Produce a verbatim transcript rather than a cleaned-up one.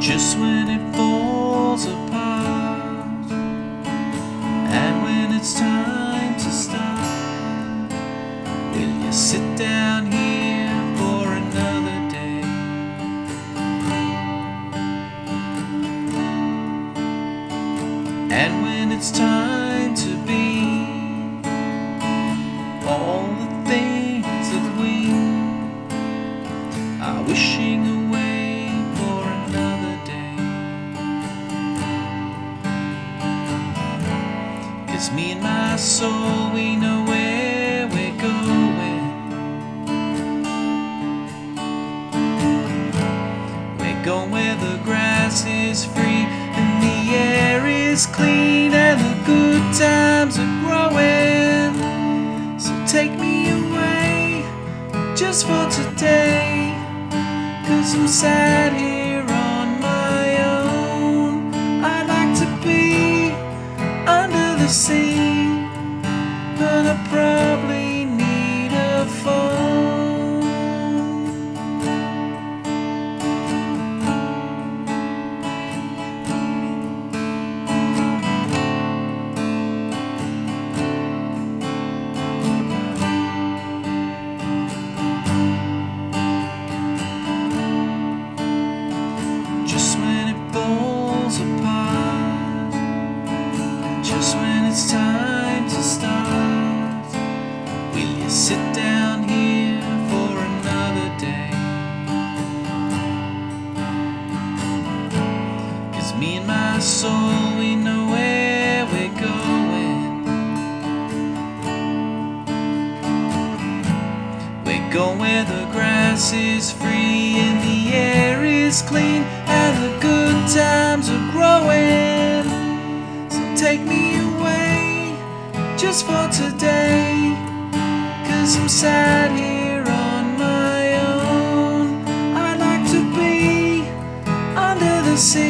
just when it falls apart, and when it's time to start, will you sit down here for another day? And when it's time to be all the things that we are wishing away for another day, 'cause me and my soul, we know where we're going. We're going where the grass is free and the air is clean and the good times are growing. So take me away just for today, 'cause I'm sad here on my own. I'd like to be under the sea, but I probably need a phone. Just when it falls apart, just when it's time to start, will you sit down here for another day? 'Cause me and my soul, we know where we're going. We're going where the grass is free and the air is clean and the good times are growing. So take me away just for today, 'cause I'm sad here on my own. I'd like to be under the sea,